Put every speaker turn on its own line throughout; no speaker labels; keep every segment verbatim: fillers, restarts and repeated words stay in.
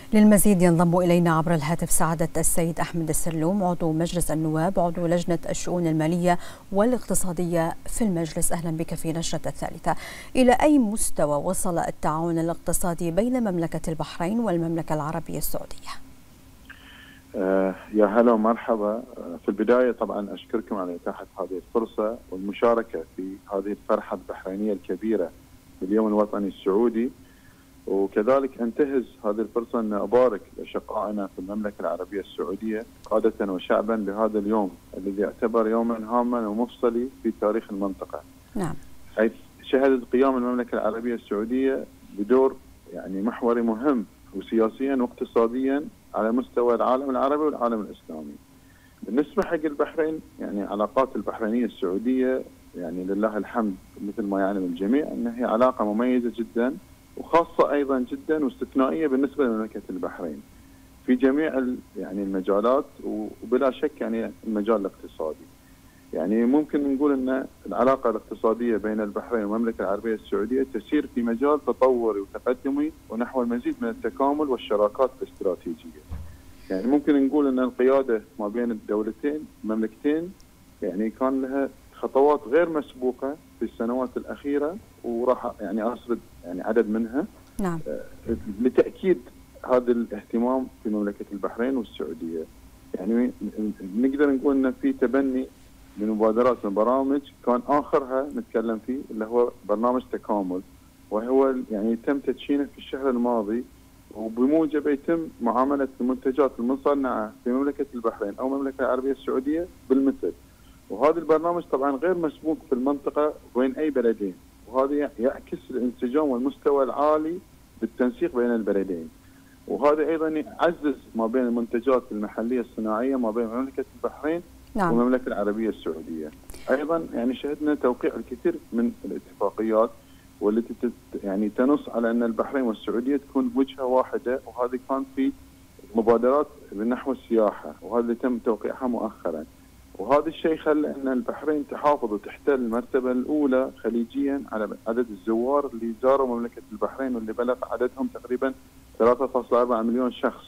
للمزيد ينضم إلينا عبر الهاتف سعادة السيد أحمد السلوم، عضو مجلس النواب، عضو لجنة الشؤون المالية والاقتصادية في المجلس. أهلا بك في نشرة الثالثة. إلى أي مستوى وصل التعاون الاقتصادي بين مملكة البحرين والمملكة العربية السعودية؟
آه يا هلا ومرحبا. في البداية طبعا أشكركم على إتاحة هذه الفرصة والمشاركة في هذه الفرحة البحرينية الكبيرة باليوم الوطني السعودي، وكذلك أنتهز هذه الفرصة أن أبارك لأشقائنا في المملكة العربية السعودية قادة وشعبا بهذا اليوم الذي يعتبر يوما هاما ومفصلي في تاريخ المنطقة.
نعم.
حيث شهدت قيام المملكة العربية السعودية بدور يعني محوري مهم وسياسيا واقتصاديا على مستوى العالم العربي والعالم الإسلامي. بالنسبة حق البحرين، يعني علاقات البحرينية السعودية يعني لله الحمد مثل ما يعلم الجميع أنها هي علاقة مميزة جدا وخاصة أيضا جدا واستثنائية بالنسبة لمملكة البحرين في جميع يعني المجالات، وبلا شك يعني المجال الاقتصادي. يعني ممكن نقول أن العلاقة الاقتصادية بين البحرين والمملكة العربية السعودية تسير في مجال تطوري وتقدمي ونحو المزيد من التكامل والشراكات الاستراتيجية. يعني ممكن نقول أن القيادة ما بين الدولتين المملكتين يعني كان لها خطوات غير مسبوقة في السنوات الأخيرة، وراح يعني أسرد يعني عدد منها.
نعم.
لتأكيد هذا الاهتمام في مملكة البحرين والسعودية. يعني نقدر نقول أن في تبني لمبادرات وبرامج كان آخرها نتكلم فيه اللي هو برنامج تكامل، وهو يعني تم تدشينه في الشهر الماضي، وبموجبه يتم معاملة المنتجات المصنعة في مملكة البحرين أو المملكة العربية السعودية بالمثل. وهذا البرنامج طبعا غير مسبوق في المنطقة بين أي بلدين، وهذا يعكس الانسجام والمستوى العالي بالتنسيق بين البلدين. وهذا أيضا يعزز ما بين المنتجات المحلية الصناعية ما بين مملكة البحرين
نعم.
والمملكة العربية السعودية. أيضا يعني شهدنا توقيع الكثير من الاتفاقيات والتي يعني تنص على أن البحرين والسعودية تكون وجهة واحدة، وهذه كان في مبادرات نحو السياحة، وهذا اللي تم توقيعها مؤخرا. وهذا الشيء خلى أن البحرين تحافظ وتحتل المرتبة الأولى خليجيا على عدد الزوار اللي زاروا مملكة البحرين، واللي بلغ عددهم تقريبا ثلاثة فاصلة أربعة مليون شخص،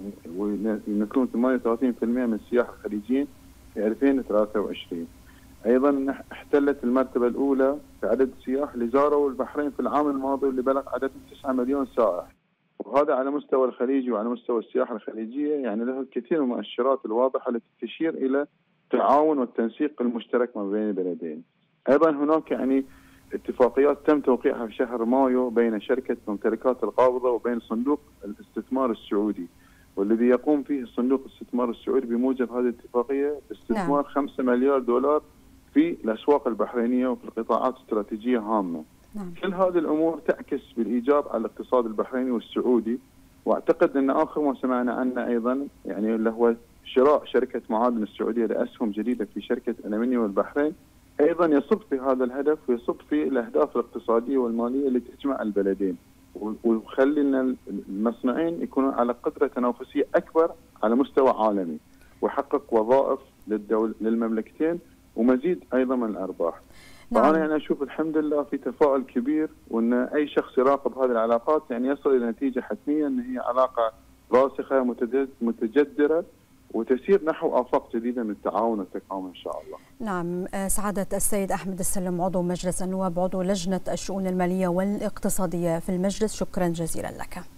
ويمثلون ثمانية وثلاثين بالمئة من السياح الخليجيين في ألفين وثلاثة وعشرين. أيضا احتلت المرتبة الأولى في عدد السياح اللي زاروا البحرين في العام الماضي، واللي بلغ عددهم تسعة مليون سائح. وهذا على مستوى الخليج وعلى مستوى السياحة الخليجية يعني له الكثير من المؤشرات الواضحة التي تشير إلى التعاون والتنسيق المشترك ما بين البلدين. أيضا هناك يعني اتفاقيات تم توقيعها في شهر مايو بين شركة ممتلكات القابضة وبين صندوق الاستثمار السعودي، والذي يقوم فيه صندوق الاستثمار السعودي بموجب هذه الاتفاقية باستثمار نعم. خمسة مليار دولار في الأسواق البحرينية وفي القطاعات الاستراتيجية هامة. نعم. كل هذه الأمور تعكس بالإيجاب على الاقتصاد البحريني والسعودي. واعتقد أن آخر ما سمعنا عنه أيضا يعني اللي هو شراء شركة معادن السعودية لأسهم جديدة في شركة ألمنيوم البحرين، أيضا يصب في هذا الهدف ويصب في الأهداف الاقتصادية والمالية التي تجمع البلدين، ويخلي أن المصنعين يكونون على قدرة تنافسية أكبر على مستوى عالمي، ويحقق وظائف للدول للمملكتين ومزيد أيضا من الأرباح. نعم. فأنا يعني أشوف الحمد لله في تفاؤل كبير، وأن أي شخص يراقب هذه العلاقات يعني يصل إلى نتيجة حتمية أن هي علاقة راسخة متجذرة وتسير نحو آفاق جديدة من التعاون والتكامل إن شاء الله.
نعم. سعادة السيد أحمد السلوم، عضو مجلس النواب، عضو لجنة الشؤون المالية والاقتصادية في المجلس، شكرا جزيلا لك.